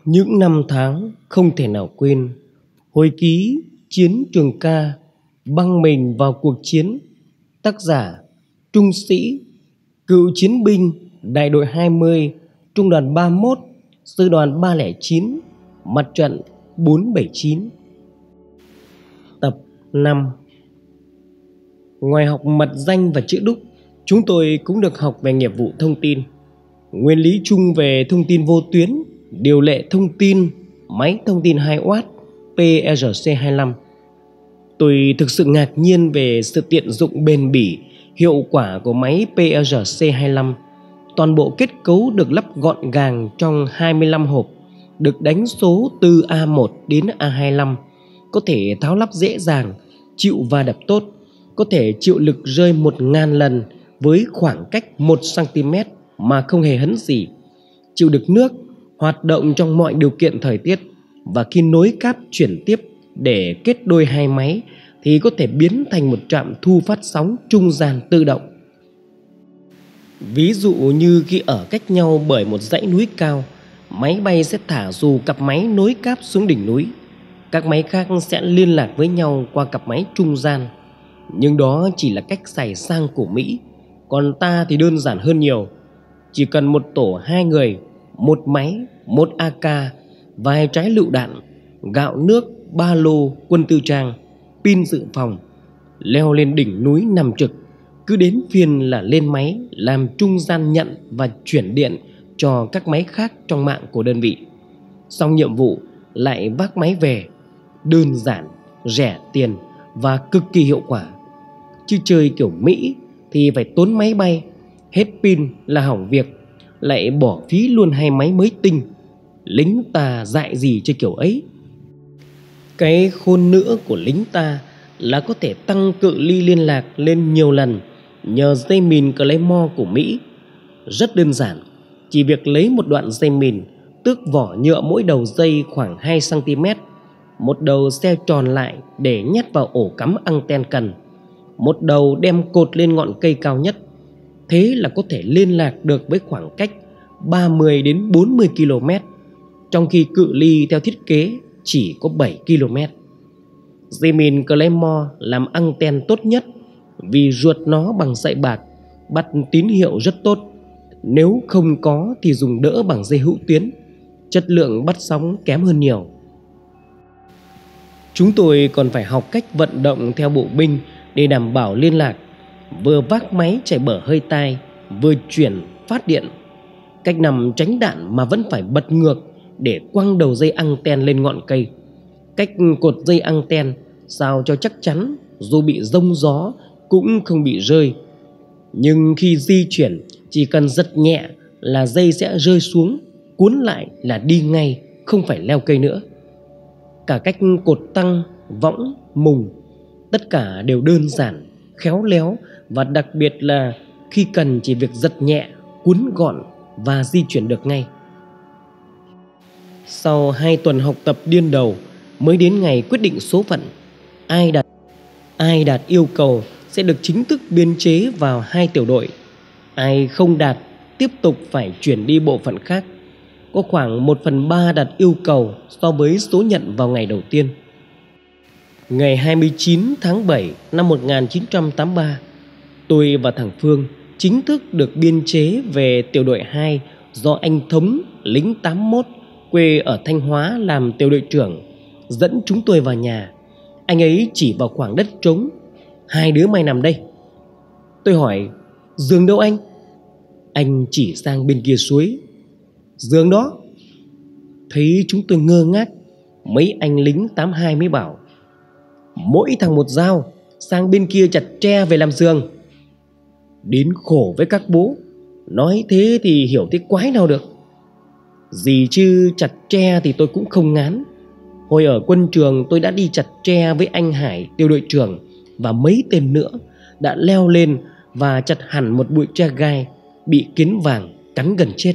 Những năm tháng không thể nào quên, hồi ký chiến trường ca, băng mình vào cuộc chiến. Tác giả Trung Sĩ, cựu chiến binh, đại đội 20, trung đoàn 31, sư đoàn 309, mặt trận 479. Tập 5. Ngoài học mật danh và chữ đúc, chúng tôi cũng được học về nghiệp vụ thông tin, nguyên lý chung về thông tin vô tuyến, điều lệ thông tin, máy thông tin 2W PRC-25. Tôi thực sự ngạc nhiên về sự tiện dụng bền bỉ, hiệu quả của máy PRC-25. Toàn bộ kết cấu được lắp gọn gàng trong 25 hộp, được đánh số từ A1 đến A25, có thể tháo lắp dễ dàng, chịu va đập tốt, có thể chịu lực rơi 1000 lần với khoảng cách 1 cm mà không hề hấn gì, chịu được nước, hoạt động trong mọi điều kiện thời tiết, và khi nối cáp chuyển tiếp để kết đôi hai máy thì có thể biến thành một trạm thu phát sóng trung gian tự động. Ví dụ như khi ở cách nhau bởi một dãy núi cao, máy bay sẽ thả dù cặp máy nối cáp xuống đỉnh núi. Các máy khác sẽ liên lạc với nhau qua cặp máy trung gian. Nhưng đó chỉ là cách xài sang của Mỹ, còn ta thì đơn giản hơn nhiều. Chỉ cần một tổ 2 người, một máy, một AK, vài trái lựu đạn, gạo nước, ba lô, quân tư trang, pin dự phòng, leo lên đỉnh núi nằm trực. Cứ đến phiên là lên máy làm trung gian nhận và chuyển điện cho các máy khác trong mạng của đơn vị. Xong nhiệm vụ lại vác máy về. Đơn giản, rẻ tiền và cực kỳ hiệu quả. Chứ chơi kiểu Mỹ thì phải tốn máy bay, hết pin là hỏng việc, lại bỏ phí luôn hai máy mới tinh. Lính ta dại gì chơi kiểu ấy. Cái khôn nữa của lính ta là có thể tăng cự ly liên lạc lên nhiều lần nhờ dây mìn Claymore của Mỹ. Rất đơn giản, chỉ việc lấy một đoạn dây mìn, tước vỏ nhựa mỗi đầu dây khoảng 2 cm, một đầu xe tròn lại để nhét vào ổ cắm anten cần, một đầu đem cột lên ngọn cây cao nhất. Thế là có thể liên lạc được với khoảng cách 30 đến 40 km, trong khi cự ly theo thiết kế chỉ có 7 km. Dây mìn Claymore làm anten tốt nhất vì ruột nó bằng sợi bạc, bắt tín hiệu rất tốt. Nếu không có thì dùng đỡ bằng dây hữu tuyến, chất lượng bắt sóng kém hơn nhiều. Chúng tôi còn phải học cách vận động theo bộ binh để đảm bảo liên lạc, vừa vác máy chạy bở hơi tai, vừa chuyển phát điện, cách nằm tránh đạn mà vẫn phải bật ngược để quăng đầu dây anten lên ngọn cây, cách cột dây anten sao cho chắc chắn dù bị giông gió cũng không bị rơi. Nhưng khi di chuyển chỉ cần giật nhẹ là dây sẽ rơi xuống, cuốn lại là đi ngay, không phải leo cây nữa. Cả cách cột tăng, võng, mùng, tất cả đều đơn giản, khéo léo, và đặc biệt là khi cần chỉ việc giật nhẹ, cuốn gọn và di chuyển được ngay. Sau 2 tuần học tập điên đầu mới đến ngày quyết định số phận. Ai đạt yêu cầu sẽ được chính thức biên chế vào 2 tiểu đội. Ai không đạt tiếp tục phải chuyển đi bộ phận khác. Có khoảng 1/3 đạt yêu cầu so với số nhận vào ngày đầu tiên. Ngày 29 tháng 7 năm 1983, tôi và thằng Phương chính thức được biên chế về tiểu đội 2 do anh Thống, lính 81, quê ở Thanh Hóa làm tiểu đội trưởng, dẫn chúng tôi vào nhà. Anh ấy chỉ vào khoảng đất trống: "Hai đứa mày nằm đây." Tôi hỏi: "Giường đâu anh?" Anh chỉ sang bên kia suối: "Giường đó." Thấy chúng tôi ngơ ngác, mấy anh lính 82 mới bảo: "Mỗi thằng một dao, sang bên kia chặt tre về làm giường." Đến khổ với các bố, nói thế thì hiểu thế quái nào được. Gì chứ chặt tre thì tôi cũng không ngán. Hồi ở quân trường tôi đã đi chặt tre với anh Hải, tiểu đội trưởng, và mấy tên nữa, đã leo lên và chặt hẳn một bụi tre gai, bị kiến vàng cắn gần chết.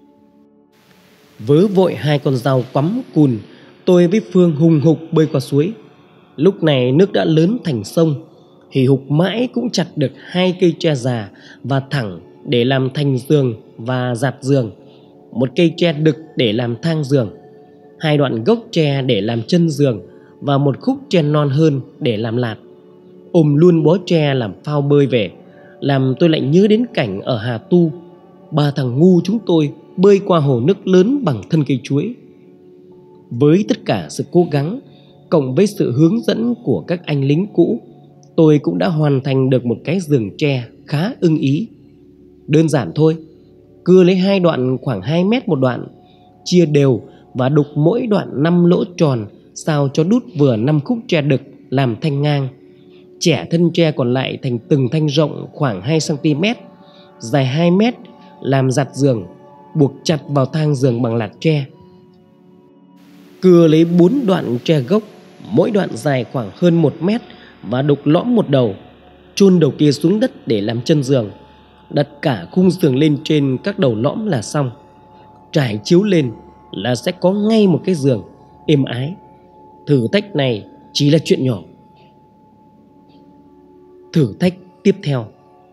Vớ vội 2 con dao quắm cùn, tôi với Phương hùng hục bơi qua suối. Lúc này nước đã lớn thành sông, hì hục mãi cũng chặt được 2 cây tre già và thẳng để làm thành giường và dạt giường, một cây tre đực để làm thang giường. 2 đoạn gốc tre để làm chân giường và một khúc tre non hơn để làm lạt. Ôm luôn bó tre làm phao bơi về, làm tôi lại nhớ đến cảnh ở Hà Tu, 3 thằng ngu chúng tôi bơi qua hồ nước lớn bằng thân cây chuối. Với tất cả sự cố gắng cộng với sự hướng dẫn của các anh lính cũ, tôi cũng đã hoàn thành được một cái giường tre khá ưng ý. Đơn giản thôi, cưa lấy 2 đoạn khoảng 2 mét một đoạn, chia đều và đục mỗi đoạn 5 lỗ tròn sao cho đút vừa 5 khúc tre đực làm thanh ngang. Chẻ thân tre còn lại thành từng thanh rộng khoảng 2 cm, dài 2 mét làm giặt giường, buộc chặt vào thang giường bằng lạt tre. Cưa lấy 4 đoạn tre gốc, mỗi đoạn dài khoảng hơn 1 mét và đục lõm một đầu, chôn đầu kia xuống đất để làm chân giường. Đặt cả khung giường lên trên các đầu lõm là xong. Trải chiếu lên là sẽ có ngay một cái giường êm ái. Thử thách này chỉ là chuyện nhỏ. Thử thách tiếp theo.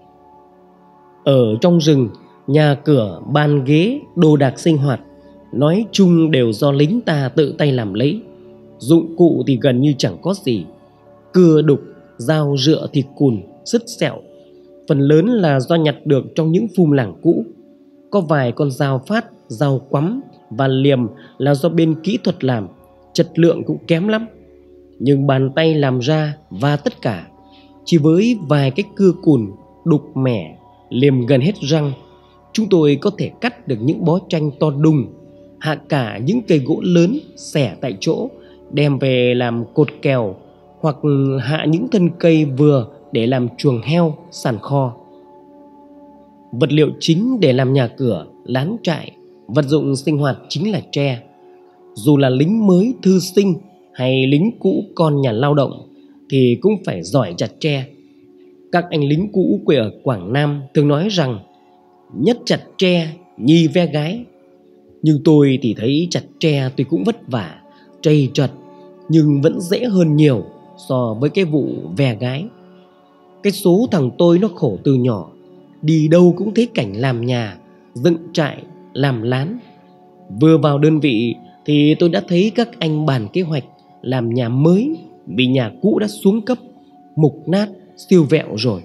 Ở trong rừng, nhà cửa, bàn ghế, đồ đạc sinh hoạt nói chung đều do lính ta tự tay làm lấy. Dụng cụ thì gần như chẳng có gì. Cưa đục, dao rựa thì cùn, sứt sẹo, phần lớn là do nhặt được trong những phum làng cũ. Có vài con dao phát, dao quắm và liềm là do bên kỹ thuật làm, chất lượng cũng kém lắm. Nhưng bàn tay làm ra và tất cả chỉ với vài cái cưa cùn, đục mẻ, liềm gần hết răng, chúng tôi có thể cắt được những bó tranh to đùng, hạ cả những cây gỗ lớn xẻ tại chỗ đem về làm cột kèo, hoặc hạ những thân cây vừa để làm chuồng heo, sàn kho. Vật liệu chính để làm nhà cửa, lán trại, vật dụng sinh hoạt chính là tre. Dù là lính mới thư sinh hay lính cũ con nhà lao động thì cũng phải giỏi chặt tre. Các anh lính cũ quê ở Quảng Nam thường nói rằng nhất chặt tre, nhì ve gái. Nhưng tôi thì thấy chặt tre tuy cũng vất vả, trầy trật, nhưng vẫn dễ hơn nhiều so với cái vụ ve gái. Cái số thằng tôi nó khổ từ nhỏ, đi đâu cũng thấy cảnh làm nhà, dựng trại, làm lán. Vừa vào đơn vị thì tôi đã thấy các anh bàn kế hoạch làm nhà mới vì nhà cũ đã xuống cấp, mục nát, siêu vẹo rồi.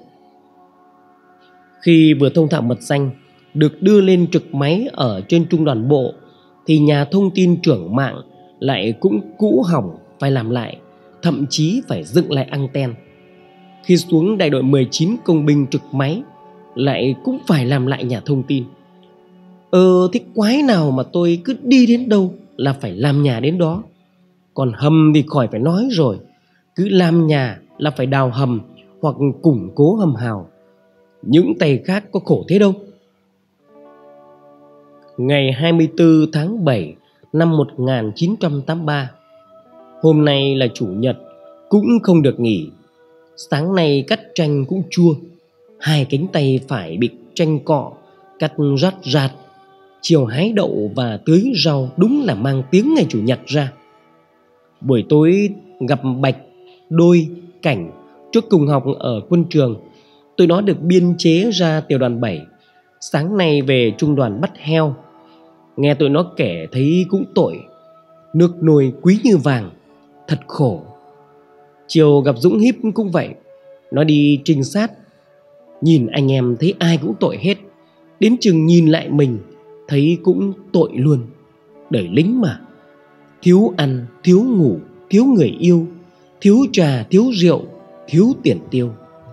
Khi vừa thông thạo mật danh được đưa lên trực máy ở trên trung đoàn bộ thì nhà thông tin trưởng mạng lại cũng cũ hỏng, phải làm lại, thậm chí phải dựng lại anten. Khi xuống đại đội 19 công binh trực máy lại cũng phải làm lại nhà thông tin. Thế quái nào mà tôi cứ đi đến đâu là phải làm nhà đến đó. Còn hầm thì khỏi phải nói rồi, cứ làm nhà là phải đào hầm hoặc củng cố hầm hào. Những tay khác có khổ thế đâu. Ngày 24 tháng 7 năm 1983, hôm nay là chủ nhật, cũng không được nghỉ. Sáng nay cắt tranh cũng chua, 2 cánh tay phải bị tranh cọ, cắt rát rạt. Chiều hái đậu và tưới rau đúng là mang tiếng ngày chủ nhật ra. Buổi tối gặp Bạch, Đôi, Cảnh trước cùng học ở quân trường. Tụi nó được biên chế ra tiểu đoàn 7. Sáng nay về trung đoàn bắt heo. Nghe tụi nó kể thấy cũng tội. Nước nồi quý như vàng, thật khổ. Chiều gặp Dũng Híp cũng vậy. Nó đi trinh sát. Nhìn anh em thấy ai cũng tội hết. Đến chừng nhìn lại mình thấy cũng tội luôn. Đời lính mà, thiếu ăn, thiếu ngủ, thiếu người yêu, thiếu trà, thiếu rượu, thiếu tiền tiêu.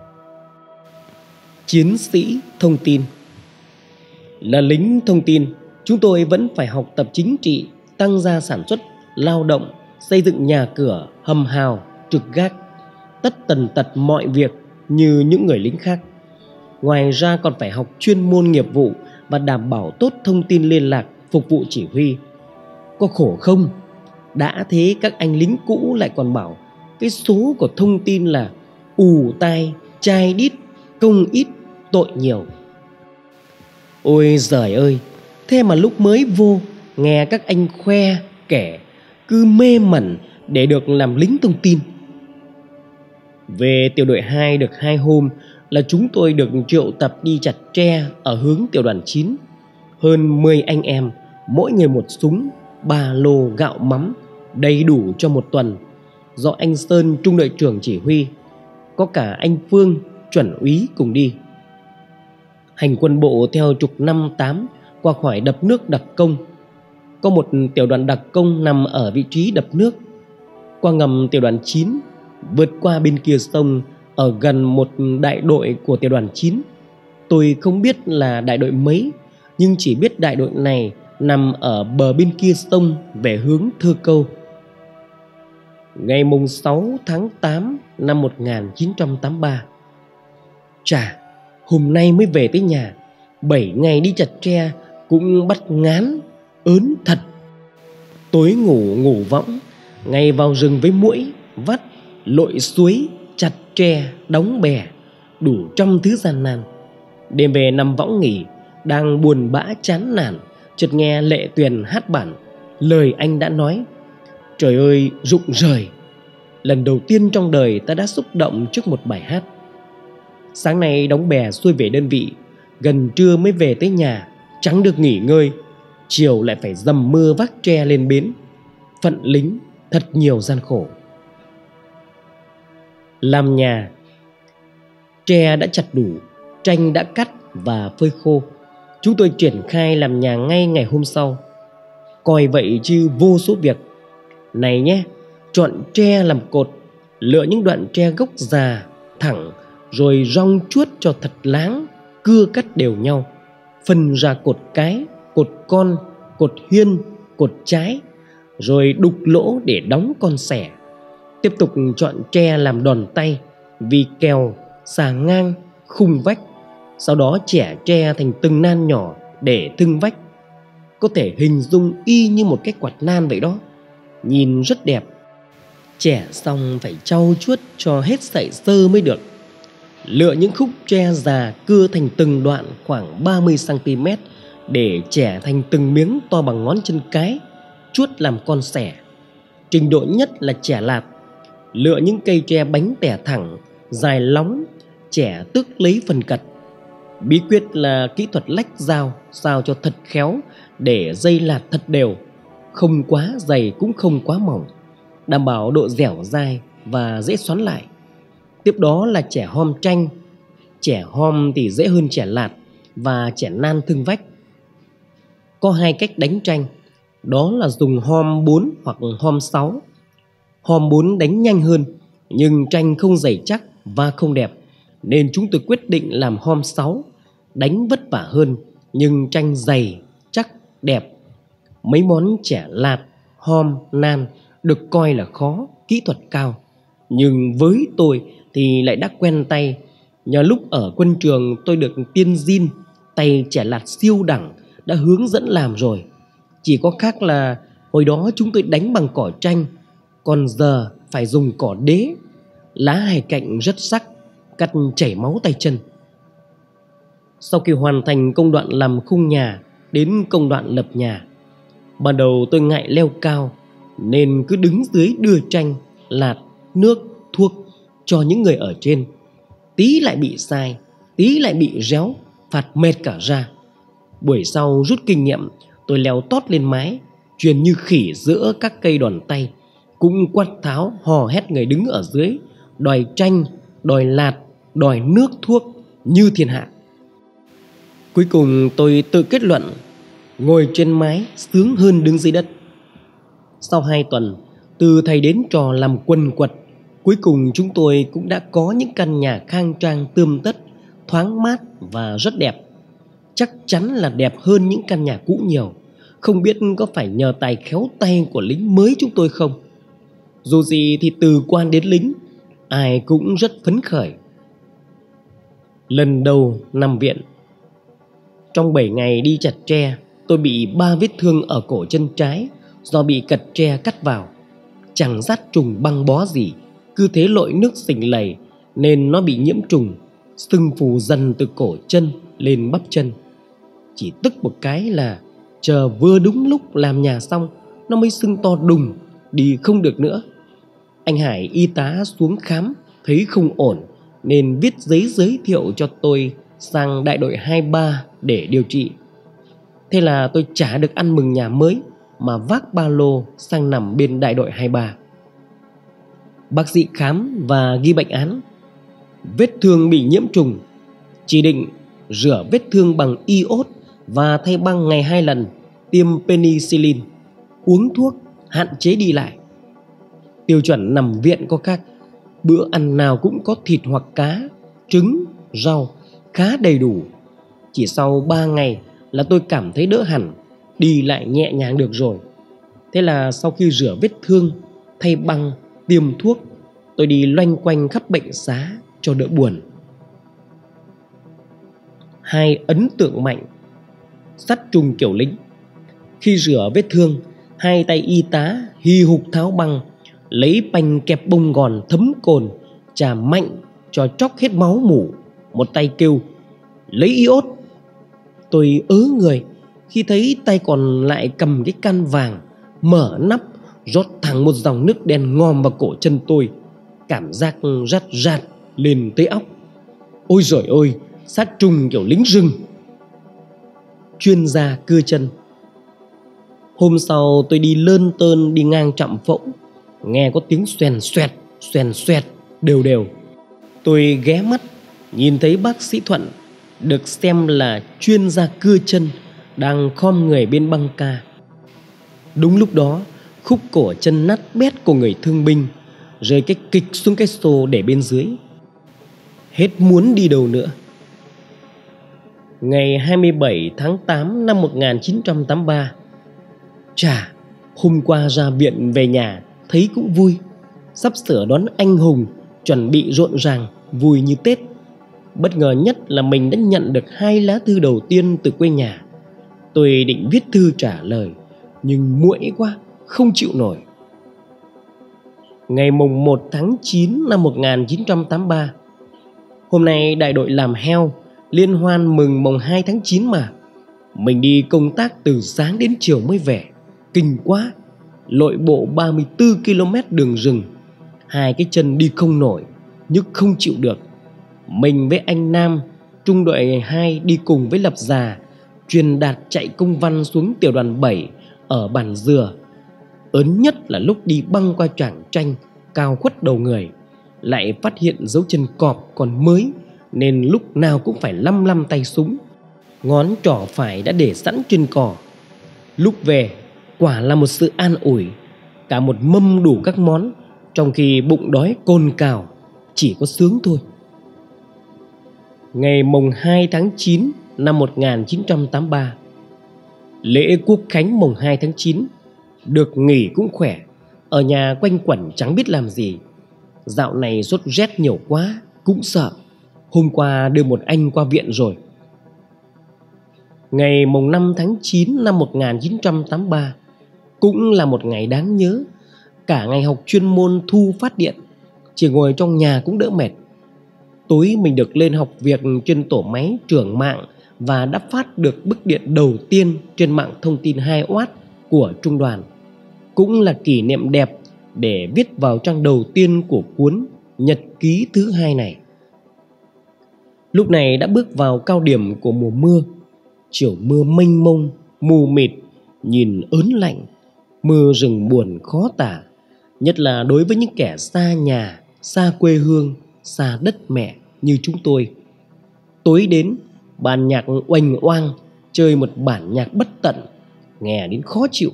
Chiến sĩ thông tin. Là lính thông tin, chúng tôi vẫn phải học tập chính trị, tăng gia sản xuất, lao động, xây dựng nhà cửa, hầm hào, trực gác, tất tần tật mọi việc như những người lính khác. Ngoài ra còn phải học chuyên môn nghiệp vụ và đảm bảo tốt thông tin liên lạc, phục vụ chỉ huy. Có khổ không? Đã thế các anh lính cũ lại còn bảo cái số của thông tin là ù tai, chai đít, công ít, tội nhiều. Ôi giời ơi, thế mà lúc mới vô nghe các anh khoe kể cứ mê mẩn để được làm lính thông tin. Về tiểu đội 2 được 2 hôm là chúng tôi được triệu tập đi chặt tre ở hướng tiểu đoàn 9. Hơn 10 anh em, mỗi người một súng, 3 lô gạo mắm đầy đủ cho một tuần, do anh Sơn trung đội trưởng chỉ huy. Có cả anh Phương chuẩn úy cùng đi. Hành quân bộ theo trục 58 qua khỏi đập nước Đặc Công. Có một tiểu đoàn đặc công nằm ở vị trí đập nước. Qua ngầm tiểu đoàn 9, vượt qua bên kia sông ở gần một đại đội của tiểu đoàn 9. Tôi không biết là đại đội mấy, nhưng chỉ biết đại đội này nằm ở bờ bên kia sông về hướng Thơ Câu. Ngày 6 tháng 8 năm 1983. Chà, hôm nay mới về tới nhà. 7 ngày đi chặt tre cũng bắt ngán, ớn thật. Tối ngủ võng, ngày vào rừng với muỗi, vắt, lội suối, chặt tre, đóng bè, đủ trăm thứ gian nan. Đêm về nằm võng nghỉ, đang buồn bã chán nản, chợt nghe Lệ Tuyền hát bản. Lời anh đã nói: trời ơi rụng rời. Lần đầu tiên trong đời ta đã xúc động trước một bài hát. Sáng nay đóng bè xuôi về đơn vị, gần trưa mới về tới nhà, chẳng được nghỉ ngơi. Chiều lại phải dầm mưa vác tre lên bến. Phận lính thật nhiều gian khổ. Làm nhà. Tre đã chặt đủ, tranh đã cắt và phơi khô. Chúng tôi triển khai làm nhà ngay ngày hôm sau. Coi vậy chứ vô số việc. Này nhé, chọn tre làm cột, lựa những đoạn tre gốc già, thẳng, rồi rong chuốt cho thật láng, cưa cắt đều nhau. Phân ra cột cái, cột con, cột huyên, cột trái, rồi đục lỗ để đóng con xẻ. Tiếp tục chọn tre làm đòn tay, vì kèo, xà ngang, khung vách. Sau đó chẻ tre thành từng nan nhỏ để thưng vách. Có thể hình dung y như một cái quạt nan vậy đó. Nhìn rất đẹp. Chẻ xong phải trau chuốt cho hết sợi sơ mới được. Lựa những khúc tre già cưa thành từng đoạn khoảng 30 cm để chẻ thành từng miếng to bằng ngón chân cái, chuốt làm con xẻ. Trình độ nhất là chẻ lạt. Lựa những cây tre bánh tẻ thẳng, dài lóng, chẻ tước lấy phần cật. Bí quyết là kỹ thuật lách dao sao cho thật khéo để dây lạt thật đều, không quá dày cũng không quá mỏng, đảm bảo độ dẻo dai và dễ xoắn lại. Tiếp đó là chẻ hom tranh. Chẻ hom thì dễ hơn chẻ lạt và chẻ nan thưng vách. Có 2 cách đánh tranh, đó là dùng hom 4 hoặc hom 6. Hom 4 đánh nhanh hơn, nhưng tranh không dày chắc và không đẹp, nên chúng tôi quyết định làm hom 6. Đánh vất vả hơn, nhưng tranh dày, chắc, đẹp. Mấy món chẻ lạt, hom, nan được coi là khó, kỹ thuật cao. Nhưng với tôi thì lại đã quen tay. Nhờ lúc ở quân trường tôi được tiên Jin, tay chẻ lạt siêu đẳng, đã hướng dẫn làm rồi. Chỉ có khác là hồi đó chúng tôi đánh bằng cỏ tranh, còn giờ phải dùng cỏ đế. Lá hai cạnh rất sắc, cắt chảy máu tay chân. Sau khi hoàn thành công đoạn làm khung nhà đến công đoạn lập nhà, ban đầu tôi ngại leo cao nên cứ đứng dưới đưa tranh, lạt, nước, thuốc cho những người ở trên. Tí lại bị sai, tí lại bị réo, phạt mệt cả ra. Buổi sau rút kinh nghiệm, tôi leo tót lên mái, truyền như khỉ giữa các cây đòn tay, cũng quát tháo hò hét người đứng ở dưới, đòi tranh, đòi lạt, đòi nước thuốc như thiên hạ. Cuối cùng tôi tự kết luận, ngồi trên mái sướng hơn đứng dưới đất. Sau 2 tuần, từ thầy đến trò làm quần quật, cuối cùng chúng tôi cũng đã có những căn nhà khang trang tươm tất, thoáng mát và rất đẹp. Chắc chắn là đẹp hơn những căn nhà cũ nhiều. Không biết có phải nhờ tài khéo tay của lính mới chúng tôi không? Dù gì thì từ quan đến lính, ai cũng rất phấn khởi. Lần đầu nằm viện. Trong 7 ngày đi chặt tre, tôi bị 3 vết thương ở cổ chân trái do bị cật tre cắt vào. Chẳng dắt trùng băng bó gì, cứ thế lội nước xình lầy nên nó bị nhiễm trùng, sưng phù dần từ cổ chân lên bắp chân. Chỉ tức một cái là chờ vừa đúng lúc làm nhà xong, nó mới sưng to đùng, đi không được nữa. Anh Hải y tá xuống khám, thấy không ổn nên viết giấy giới thiệu cho tôi sang đại đội 23 để điều trị. Thế là tôi chả được ăn mừng nhà mới mà vác ba lô sang nằm bên đại đội 23. Bác sĩ khám và ghi bệnh án. Vết thương bị nhiễm trùng, chỉ định rửa vết thương bằng iốt và thay băng ngày 2 lần, tiêm penicillin, uống thuốc, hạn chế đi lại. Tiêu chuẩn nằm viện có khác, bữa ăn nào cũng có thịt hoặc cá, trứng, rau, khá đầy đủ. Chỉ sau 3 ngày là tôi cảm thấy đỡ hẳn, đi lại nhẹ nhàng được rồi. Thế là sau khi rửa vết thương, thay băng, tiêm thuốc, tôi đi loanh quanh khắp bệnh xá cho đỡ buồn. 2 ấn tượng mạnh. Sát trùng kiểu lính. Khi rửa vết thương, 2 tay y tá hì hục tháo băng, lấy panh kẹp bông gòn thấm cồn, chà mạnh cho tróc hết máu mủ. Một tay kêu lấy iốt. Tôi ớ người khi thấy tay còn lại cầm cái can vàng, mở nắp, rót thẳng một dòng nước đen ngòm vào cổ chân tôi. Cảm giác rát rát lên tới óc. Ôi giời ơi, sát trùng kiểu lính rừng. Chuyên gia cưa chân. Hôm sau tôi đi lơn tơn đi ngang trạm Phẫu, nghe có tiếng xoèn xoẹt đều đều. Tôi ghé mắt nhìn thấy bác sĩ Thuận, được xem là chuyên gia cưa chân, đang khom người bên băng ca. Đúng lúc đó, khúc cổ chân nát bét của người thương binh rơi cái kịch xuống cái xô để bên dưới. Hết muốn đi đâu nữa. Ngày 27 tháng 8 năm 1983. Chà, hôm qua ra viện về nhà thấy cũng vui. Sắp sửa đón anh hùng, chuẩn bị rộn ràng, vui như Tết. Bất ngờ nhất là mình đã nhận được 2 lá thư đầu tiên từ quê nhà. Tôi định viết thư trả lời, nhưng muộn quá, không chịu nổi. Ngày mùng 1 tháng 9 năm 1983. Hôm nay đại đội làm heo, liên hoan mừng mùng 2 tháng 9 mà. Mình đi công tác từ sáng đến chiều mới về. Kinh quá. Lội bộ 34 km đường rừng. 2 cái chân đi không nổi, nhức không chịu được. Mình với anh Nam, trung đội 2 đi cùng với Lập Già, truyền đạt chạy công văn xuống tiểu đoàn 7 ở Bản Dừa. Ớn nhất là lúc đi băng qua choảng tranh cao khuất đầu người, lại phát hiện dấu chân cọp còn mới, nên lúc nào cũng phải lăm tay súng. Ngón trỏ phải đã để sẵn trên cò. Lúc về, quả là một sự an ủi. Cả một mâm đủ các món, trong khi bụng đói cồn cào, chỉ có sướng thôi. Ngày mùng 2 tháng 9 năm 1983. Lễ quốc khánh mùng 2 tháng 9. Được nghỉ cũng khỏe, ở nhà quanh quẩn chẳng biết làm gì. Dạo này sốt rét nhiều quá, cũng sợ. Hôm qua đưa một anh qua viện rồi. Ngày mùng 5 tháng 9 năm 1983 cũng là một ngày đáng nhớ. Cả ngày học chuyên môn thu phát điện, chỉ ngồi trong nhà cũng đỡ mệt. Tối mình được lên học việc trên tổ máy trưởng mạng và đã phát được bức điện đầu tiên trên mạng thông tin 2W của trung đoàn. Cũng là kỷ niệm đẹp để viết vào trang đầu tiên của cuốn nhật ký thứ 2 này. Lúc này đã bước vào cao điểm của mùa mưa. Chiều mưa mênh mông, mù mịt, nhìn ớn lạnh. Mưa rừng buồn khó tả, nhất là đối với những kẻ xa nhà, xa quê hương, xa đất mẹ như chúng tôi. Tối đến, bản nhạc oành oang, chơi một bản nhạc bất tận, nghe đến khó chịu.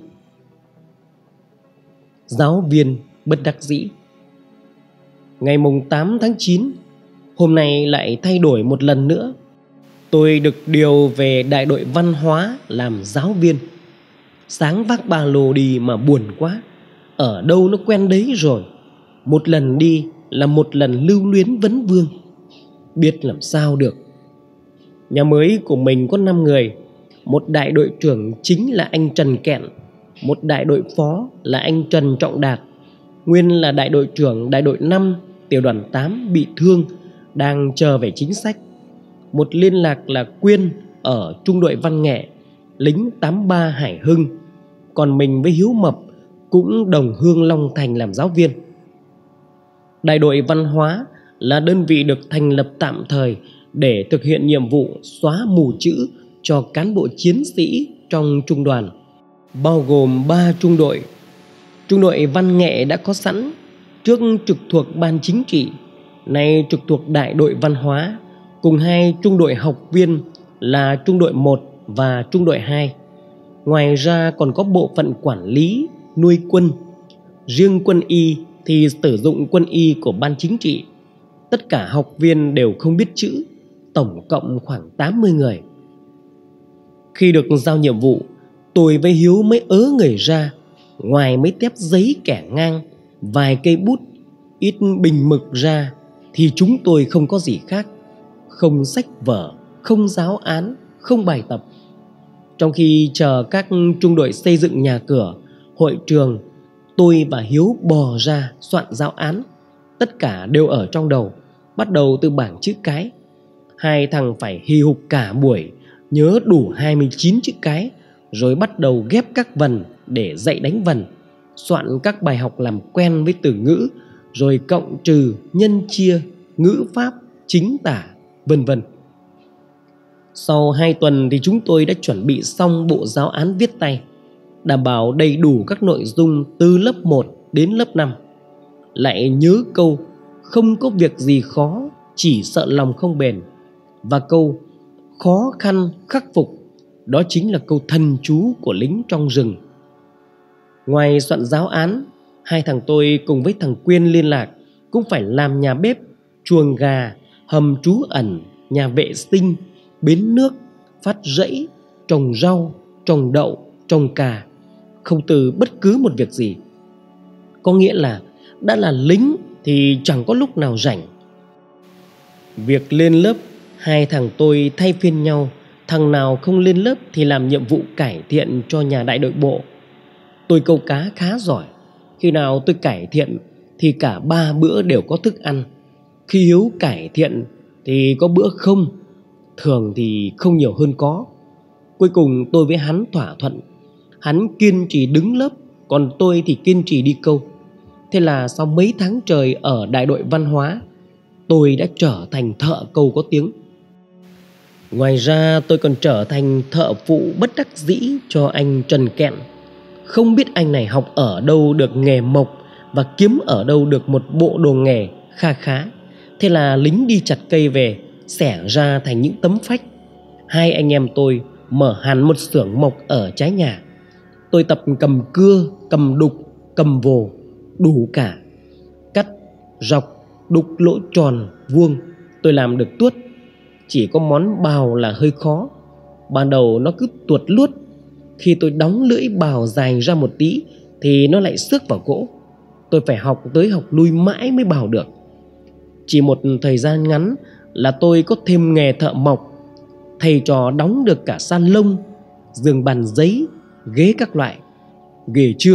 Giáo viên bất đắc dĩ. Ngày mùng 8 tháng 9, hôm nay lại thay đổi một lần nữa. Tôi được điều về đại đội văn hóa làm giáo viên. Sáng vác ba lô đi mà buồn quá. Ở đâu nó quen đấy rồi. Một lần đi là một lần lưu luyến vấn vương. Biết làm sao được. Nhà mới của mình có 5 người. Một đại đội trưởng chính là anh Trần Kẹn, một đại đội phó là anh Trần Trọng Đạt, nguyên là đại đội trưởng đại đội 5 tiểu đoàn 8 bị thương, đang chờ về chính sách. Một liên lạc là Quyên ở trung đội văn nghệ, lính 83 Hải Hưng. Còn mình với Hiếu Mập cũng đồng hương Long Thành làm giáo viên. Đại đội văn hóa là đơn vị được thành lập tạm thời để thực hiện nhiệm vụ xóa mù chữ cho cán bộ chiến sĩ trong trung đoàn. bao gồm 3 trung đội. Trung đội văn nghệ đã có sẵn, trước trực thuộc ban chính trị, nay trực thuộc đại đội văn hóa, cùng 2 trung đội học viên là trung đội 1 và trung đội 2. Ngoài ra còn có bộ phận quản lý, nuôi quân. Riêng quân y thì sử dụng quân y của ban chính trị. Tất cả học viên đều không biết chữ, tổng cộng khoảng 80 người. Khi được giao nhiệm vụ, tôi với Hiếu mới ớ người ra. Ngoài mấy tép giấy kẻ ngang, vài cây bút, ít bình mực ra, thì chúng tôi không có gì khác. Không sách vở, không giáo án, không bài tập. Trong khi chờ các trung đội xây dựng nhà cửa, hội trường, tôi và Hiếu bò ra soạn giáo án. Tất cả đều ở trong đầu, bắt đầu từ bảng chữ cái. 2 thằng phải hì hục cả buổi, nhớ đủ 29 chữ cái, rồi bắt đầu ghép các vần để dạy đánh vần, soạn các bài học làm quen với từ ngữ, rồi cộng trừ, nhân chia, ngữ pháp, chính tả, vân vân. Sau 2 tuần thì chúng tôi đã chuẩn bị xong bộ giáo án viết tay, đảm bảo đầy đủ các nội dung từ lớp 1 đến lớp 5. Lại nhớ câu không có việc gì khó, chỉ sợ lòng không bền, và câu khó khăn khắc phục, đó chính là câu thần chú của lính trong rừng. Ngoài soạn giáo án, 2 thằng tôi cùng với thằng Quyên liên lạc cũng phải làm nhà bếp, chuồng gà, hầm trú ẩn, nhà vệ sinh, bến nước, phát rẫy, trồng rau, trồng đậu, trồng cà, không từ bất cứ một việc gì. Có nghĩa là đã là lính thì chẳng có lúc nào rảnh. Việc lên lớp, 2 thằng tôi thay phiên nhau. Thằng nào không lên lớp thì làm nhiệm vụ cải thiện cho nhà đại đội bộ. Tôi câu cá khá giỏi. Khi nào tôi cải thiện thì cả 3 bữa đều có thức ăn. Khi Hiếu cải thiện thì có bữa không, thường thì không nhiều hơn có. Cuối cùng tôi với hắn thỏa thuận, hắn kiên trì đứng lớp, còn tôi thì kiên trì đi câu. Thế là sau mấy tháng trời ở đại đội văn hóa, tôi đã trở thành thợ câu có tiếng. Ngoài ra tôi còn trở thành thợ phụ bất đắc dĩ cho anh Trần Kẹn. Không biết anh này học ở đâu được nghề mộc và kiếm ở đâu được một bộ đồ nghề kha khá. Thế là lính đi chặt cây về, xẻ ra thành những tấm phách. 2 anh em tôi mở hẳn một xưởng mộc ở trái nhà. Tôi tập cầm cưa, cầm đục, cầm vồ, đủ cả. Cắt, dọc, đục lỗ tròn, vuông, tôi làm được tuốt. Chỉ có món bào là hơi khó. Ban đầu nó cứ tuột luốt. Khi tôi đóng lưỡi bào dài ra một tí thì nó lại xước vào gỗ. Tôi phải học tới học lui mãi mới bào được. Chỉ một thời gian ngắn là tôi có thêm nghề thợ mộc. Thầy trò đóng được cả san lông, giường bàn giấy, ghế các loại. Ghê chưa?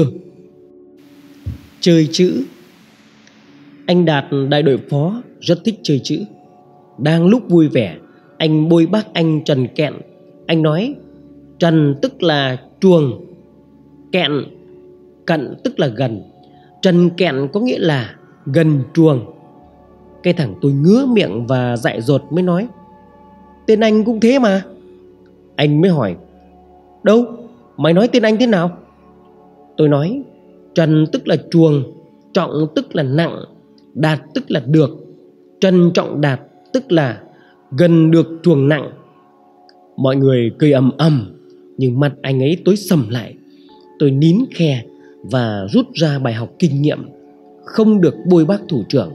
Chơi chữ. Anh Đạt, đại đội phó, rất thích chơi chữ. Đang lúc vui vẻ, anh bôi bác anh Trần Kẹn. Anh nói trần tức là chuồng, kẹn, cận tức là gần. Trần Kẹn có nghĩa là gần chuồng. Cái thằng tôi ngứa miệng và dại dột mới nói, tên anh cũng thế mà. Anh mới hỏi, đâu, mày nói tên anh thế nào? Tôi nói, trần tức là chuồng, trọng tức là nặng, đạt tức là được. Trần trọng đạt tức là gần được chuồng nặng. Mọi người cười ầm ầm, nhưng mặt anh ấy tối sầm lại. Tôi nín khe và rút ra bài học kinh nghiệm, không được bôi bác thủ trưởng.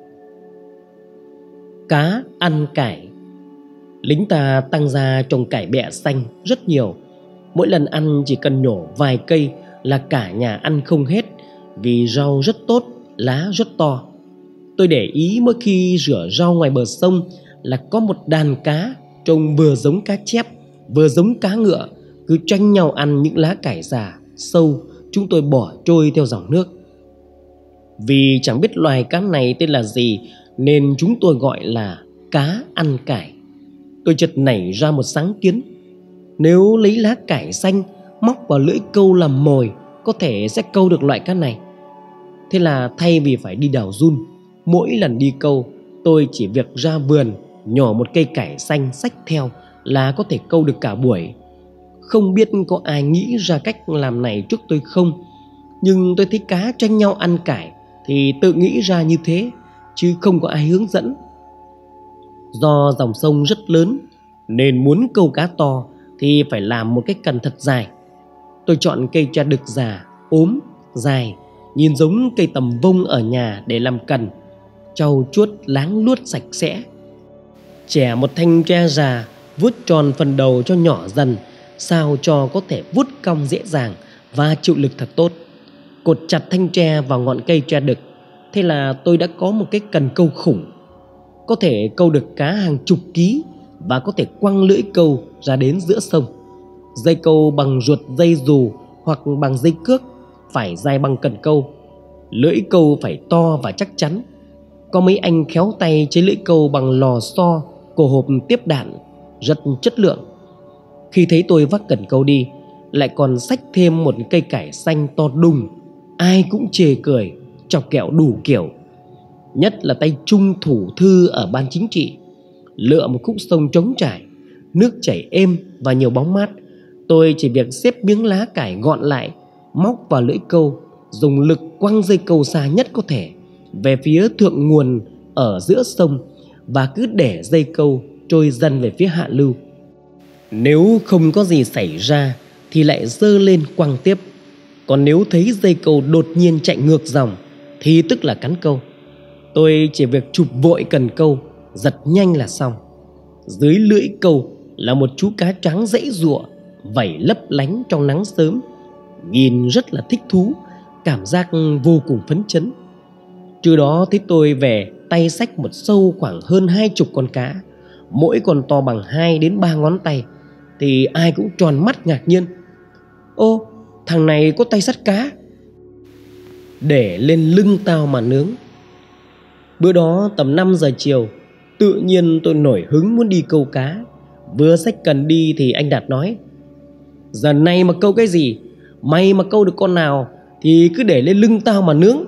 Cá ăn cải. Lính ta tăng ra trồng cải bẹ xanh rất nhiều. Mỗi lần ăn chỉ cần nhổ vài cây là cả nhà ăn không hết, vì rau rất tốt, lá rất to. Tôi để ý mỗi khi rửa rau ngoài bờ sông là có một đàn cá trông vừa giống cá chép, vừa giống cá ngựa, cứ tranh nhau ăn những lá cải già, sâu chúng tôi bỏ trôi theo dòng nước. Vì chẳng biết loài cá này tên là gì nên chúng tôi gọi là cá ăn cải. Tôi chợt nảy ra một sáng kiến. Nếu lấy lá cải xanh móc vào lưỡi câu làm mồi, có thể sẽ câu được loại cá này. Thế là thay vì phải đi đào giun, mỗi lần đi câu tôi chỉ việc ra vườn nhổ một cây cải xanh xách theo là có thể câu được cả buổi. Không biết có ai nghĩ ra cách làm này trước tôi không, nhưng tôi thấy cá tranh nhau ăn cải thì tự nghĩ ra như thế, chứ không có ai hướng dẫn. Do dòng sông rất lớn nên muốn câu cá to thì phải làm một cái cần thật dài. Tôi chọn cây tre đực già, ốm, dài, nhìn giống cây tầm vông ở nhà để làm cần, trau chuốt láng luốt sạch sẽ. Chẻ một thanh tre già, vuốt tròn phần đầu cho nhỏ dần, sao cho có thể vuốt cong dễ dàng và chịu lực thật tốt. Cột chặt thanh tre vào ngọn cây tre đực, thế là tôi đã có một cái cần câu khủng, có thể câu được cá hàng chục ký và có thể quăng lưỡi câu ra đến giữa sông. Dây câu bằng ruột dây dù hoặc bằng dây cước, phải dài bằng cần câu. Lưỡi câu phải to và chắc chắn. Có mấy anh khéo tay chế lưỡi câu bằng lò xo, cổ hộp tiếp đạn, rất chất lượng. Khi thấy tôi vác cần câu đi, lại còn xách thêm một cây cải xanh to đùng, ai cũng chê cười, chọc kẹo đủ kiểu. Nhất là tay trung thủ thư ở ban chính trị. Lựa một khúc sông trống trải, nước chảy êm và nhiều bóng mát, tôi chỉ việc xếp miếng lá cải gọn lại, móc vào lưỡi câu, dùng lực quăng dây câu xa nhất có thể về phía thượng nguồn ở giữa sông, và cứ để dây câu trôi dần về phía hạ lưu. Nếu không có gì xảy ra thì lại giơ lên quăng tiếp. Còn nếu thấy dây câu đột nhiên chạy ngược dòng thì tức là cắn câu. Tôi chỉ việc chụp vội cần câu, giật nhanh là xong. Dưới lưỡi câu là một chú cá trắng giãy giụa, vảy lấp lánh trong nắng sớm. Nhìn rất là thích thú, cảm giác vô cùng phấn chấn. Trưa đó thấy tôi về tay xách một sâu khoảng hơn 20 con cá, mỗi con to bằng 2 đến 3 ngón tay, thì ai cũng tròn mắt ngạc nhiên. Ô, thằng này có tay xắt cá, để lên lưng tao mà nướng. Bữa đó tầm 5 giờ chiều, tự nhiên tôi nổi hứng muốn đi câu cá. Vừa xách cần đi thì anh Đạt nói: giờ này mà câu cái gì? Mày mà câu được con nào thì cứ để lên lưng tao mà nướng.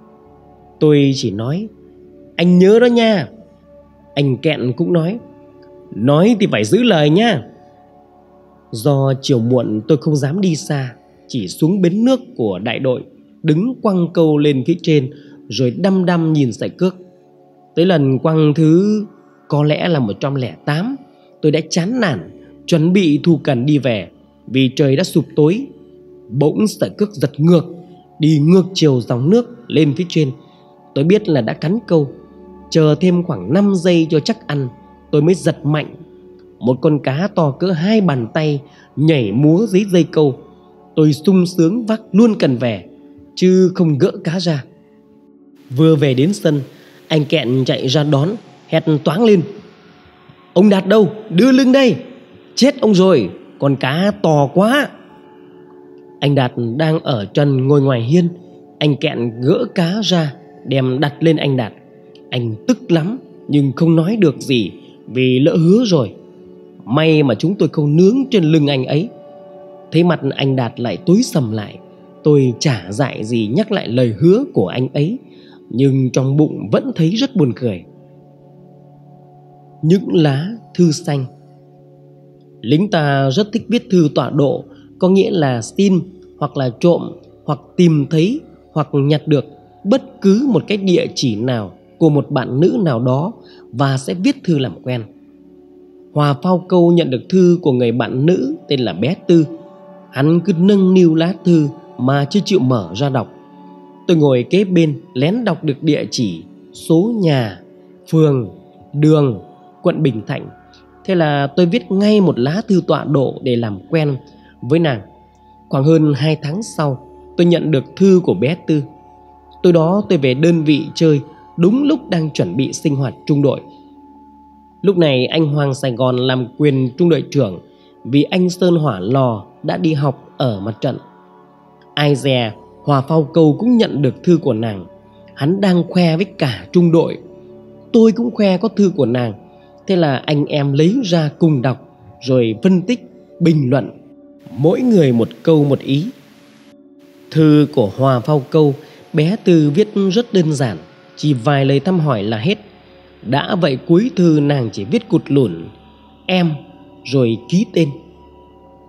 Tôi chỉ nói: anh nhớ đó nha. Anh Kẹn cũng nói thì phải giữ lời nha. Do chiều muộn tôi không dám đi xa, chỉ xuống bến nước của đại đội, đứng quăng câu lên phía trên rồi đăm đăm nhìn sải cước. Tới lần quăng thứ có lẽ là 108, tôi đã chán nản, chuẩn bị thu cần đi về vì trời đã sụp tối. Bỗng sải cước giật ngược, đi ngược chiều dòng nước lên phía trên. Tôi biết là đã cắn câu. Chờ thêm khoảng 5 giây cho chắc ăn, tôi mới giật mạnh. Một con cá to cỡ 2 bàn tay nhảy múa dưới dây câu. Tôi sung sướng vác luôn cần về, chứ không gỡ cá ra. Vừa về đến sân, anh Kẹn chạy ra đón, hét toáng lên: ông Đạt đâu? Đưa lưng đây! Chết ông rồi, con cá to quá! Anh Đạt đang ở trần ngồi ngoài hiên. Anh Kẹn gỡ cá ra đem đặt lên anh Đạt. Anh tức lắm nhưng không nói được gì vì lỡ hứa rồi. May mà chúng tôi không nướng trên lưng anh ấy. Thấy mặt anh Đạt lại tối sầm lại, tôi chả dại gì nhắc lại lời hứa của anh ấy, nhưng trong bụng vẫn thấy rất buồn cười. Những lá thư xanh. Lính ta rất thích viết thư tọa độ, có nghĩa là xin hoặc là trộm hoặc tìm thấy hoặc nhặt được bất cứ một cái địa chỉ nào của một bạn nữ nào đó và sẽ viết thư làm quen. Hòa phao câu nhận được thư của người bạn nữ tên là bé Tư. Hắn cứ nâng niu lá thư mà chưa chịu mở ra đọc. Tôi ngồi kế bên lén đọc được địa chỉ, số nhà, phường, đường, quận Bình Thạnh. Thế là tôi viết ngay một lá thư tọa độ để làm quen với nàng. Khoảng hơn 2 tháng sau, tôi nhận được thư của bé Tư. Tối đó tôi về đơn vị chơi, đúng lúc đang chuẩn bị sinh hoạt trung đội. Lúc này anh Hoàng Sài Gòn làm quyền trung đội trưởng, vì anh Sơn Hỏa Lò đã đi học ở mặt trận. Ai dè Hòa phao câu cũng nhận được thư của nàng. Hắn đang khoe với cả trung đội. Tôi cũng khoe có thư của nàng. Thế là anh em lấy ra cùng đọc, rồi phân tích, bình luận, mỗi người một câu một ý. Thư của Hòa phao câu, bé Tư viết rất đơn giản, chỉ vài lời thăm hỏi là hết. Đã vậy cuối thư nàng chỉ viết cụt lủn: em, rồi ký tên.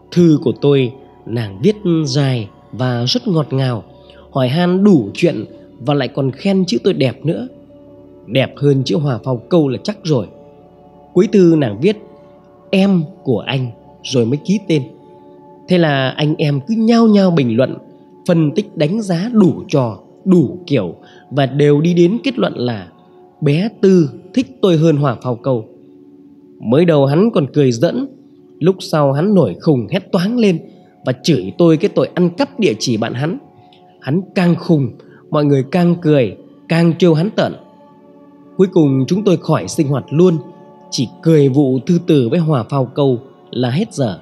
Thư của tôi nàng viết dài và rất ngọt ngào, hỏi han đủ chuyện và lại còn khen chữ tôi đẹp nữa. Đẹp hơn chữ Hòa Phao Câu là chắc rồi. Cuối thư nàng viết em của anh rồi mới ký tên. Thế là anh em cứ nhao nhao bình luận, phân tích đánh giá đủ trò, đủ kiểu, và đều đi đến kết luận là bé Tư thích tôi hơn Hòa Phao Câu. Mới đầu hắn còn cười giỡn, lúc sau hắn nổi khùng hét toáng lên và chửi tôi cái tội ăn cắp địa chỉ bạn hắn. Hắn càng khùng, mọi người càng cười, càng trêu hắn tợn. Cuối cùng chúng tôi khỏi sinh hoạt luôn, chỉ cười vụ thư từ với Hòa Phao Câu là hết giờ.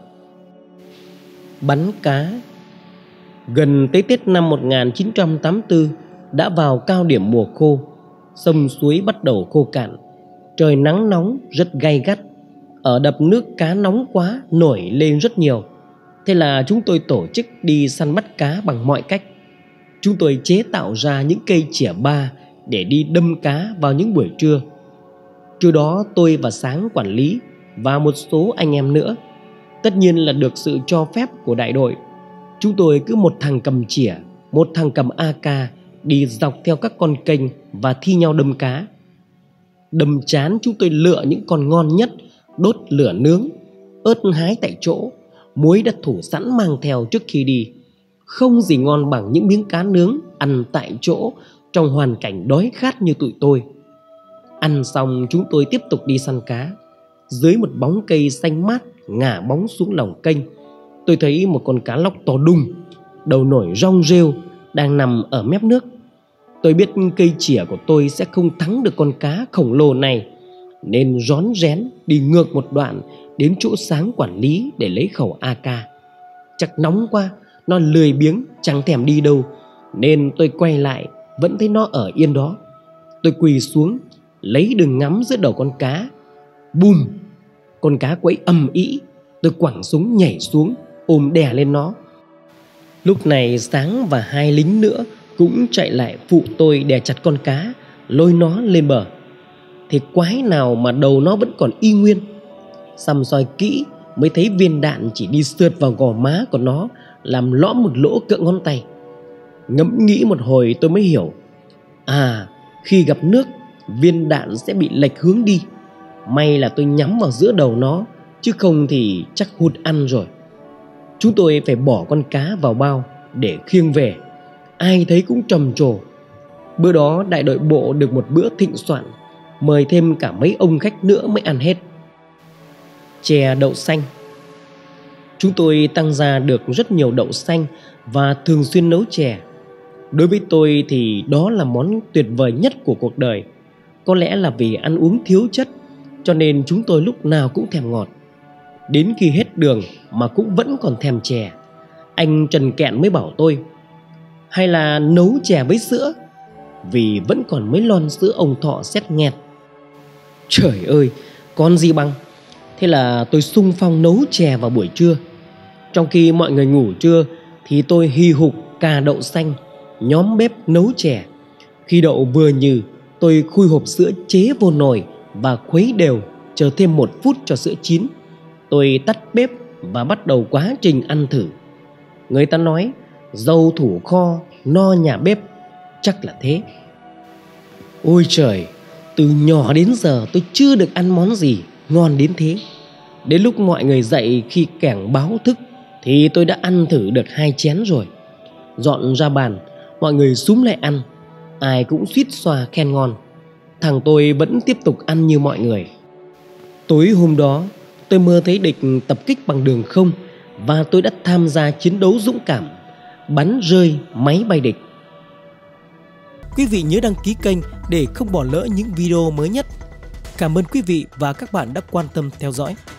Bắn cá. Gần tới Tết năm 1984 đã vào cao điểm mùa khô. Sông suối bắt đầu khô cạn, trời nắng nóng rất gay gắt. Ở đập nước cá nóng quá nổi lên rất nhiều. Thế là chúng tôi tổ chức đi săn bắt cá bằng mọi cách. Chúng tôi chế tạo ra những cây chĩa ba để đi đâm cá vào những buổi trưa. Trưa đó tôi và Sáng quản lý và một số anh em nữa. Tất nhiên là được sự cho phép của đại đội. Chúng tôi cứ một thằng cầm chĩa, một thằng cầm AK đi dọc theo các con kênh và thi nhau đâm cá. Đâm chán chúng tôi lựa những con ngon nhất, đốt lửa nướng, ớt hái tại chỗ, muối đã thủ sẵn mang theo trước khi đi. Không gì ngon bằng những miếng cá nướng ăn tại chỗ trong hoàn cảnh đói khát như tụi tôi. Ăn xong chúng tôi tiếp tục đi săn cá. Dưới một bóng cây xanh mát ngả bóng xuống lòng kênh, tôi thấy một con cá lóc to đùng, đầu nổi rong rêu, đang nằm ở mép nước. Tôi biết cây chĩa của tôi sẽ không thắng được con cá khổng lồ này, nên rón rén đi ngược một đoạn đến chỗ Sáng quản lý để lấy khẩu AK. Chắc nóng quá, nó lười biếng chẳng thèm đi đâu, nên tôi quay lại vẫn thấy nó ở yên đó. Tôi quỳ xuống lấy đường ngắm giữa đầu con cá. Bùm! Con cá quẫy ầm ĩ. Tôi quẳng súng nhảy xuống ôm đè lên nó. Lúc này Sáng và hai lính nữa cũng chạy lại phụ tôi đè chặt con cá, lôi nó lên bờ. Thì quái nào mà đầu nó vẫn còn y nguyên. Săm soi kỹ mới thấy viên đạn chỉ đi sượt vào gò má của nó, làm lõm một lỗ cỡ ngón tay. Ngẫm nghĩ một hồi tôi mới hiểu, khi gặp nước, viên đạn sẽ bị lệch hướng đi. May là tôi nhắm vào giữa đầu nó, chứ không thì chắc hụt ăn rồi. Chúng tôi phải bỏ con cá vào bao để khiêng về. Ai thấy cũng trầm trồ. Bữa đó đại đội bộ được một bữa thịnh soạn, mời thêm cả mấy ông khách nữa mới ăn hết. Chè đậu xanh. Chúng tôi tăng ra được rất nhiều đậu xanh và thường xuyên nấu chè. Đối với tôi thì đó là món tuyệt vời nhất của cuộc đời. Có lẽ là vì ăn uống thiếu chất, cho nên chúng tôi lúc nào cũng thèm ngọt. Đến khi hết đường mà cũng vẫn còn thèm chè. Anh Trần Kẹn mới bảo tôi, hay là nấu chè với sữa, vì vẫn còn mấy lon sữa ông Thọ xét nghẹt. Trời ơi, còn gì bằng. Thế là tôi xung phong nấu chè vào buổi trưa. Trong khi mọi người ngủ trưa thì tôi hì hục cà đậu xanh, nhóm bếp nấu chè. Khi đậu vừa nhừ, tôi khui hộp sữa chế vô nồi và khuấy đều, chờ thêm 1 phút cho sữa chín. Tôi tắt bếp và bắt đầu quá trình ăn thử. Người ta nói dâu thủ kho, no nhà bếp, chắc là thế. Ôi trời, từ nhỏ đến giờ tôi chưa được ăn món gì ngon đến thế. Đến lúc mọi người dậy khi kẻng báo thức thì tôi đã ăn thử được 2 chén rồi. Dọn ra bàn, mọi người xúm lại ăn. Ai cũng suýt xoa khen ngon. Thằng tôi vẫn tiếp tục ăn như mọi người. Tối hôm đó tôi mơ thấy địch tập kích bằng đường không, và tôi đã tham gia chiến đấu dũng cảm, bắn rơi máy bay địch. Quý vị nhớ đăng ký kênh để không bỏ lỡ những video mới nhất. Cảm ơn quý vị và các bạn đã quan tâm theo dõi.